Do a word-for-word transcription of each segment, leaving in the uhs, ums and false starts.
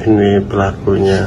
ini pelakunya.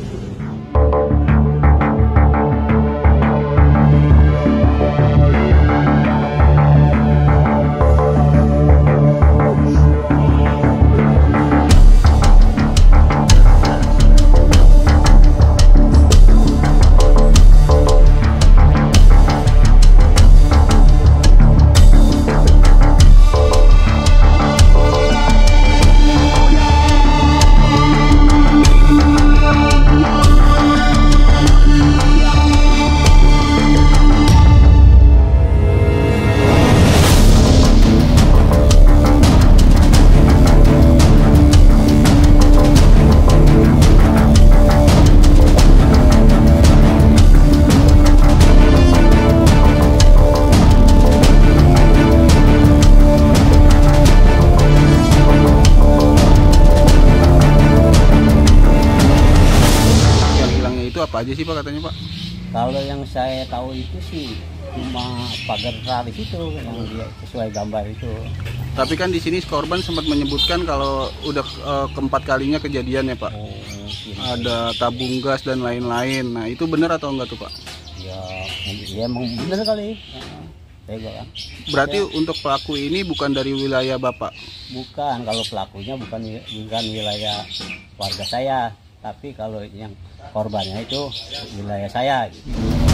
Apa aja sih Pak katanya Pak? Kalau yang saya tahu itu sih cuma pagar tralis itu yang dia sesuai gambar itu. Tapi kan di sini korban sempat menyebutkan kalau udah uh, keempat kalinya kejadian ya Pak. Oh, ada tabung gas dan lain-lain. Nah itu benar atau enggak tuh Pak? Ya, ya emang benar kali. Saya bilang. Berarti ya, untuk pelaku ini bukan dari wilayah Bapak? Bukan, kalau pelakunya bukan bukan wilayah warga saya. Tapi kalau yang korbannya itu wilayah saya gitu.